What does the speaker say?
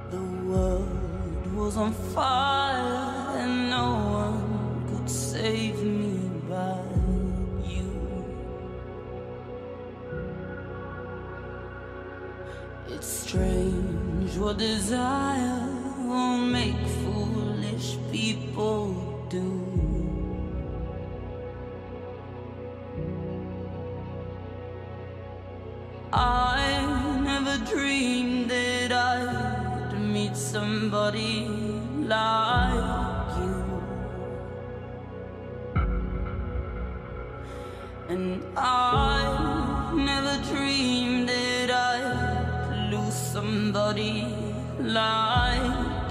The world was on fire and no one could save me but you. It's strange what desire will make foolish people do. I never dreamed that I'd meet somebody like you, and I never dreamed that I'd lose somebody like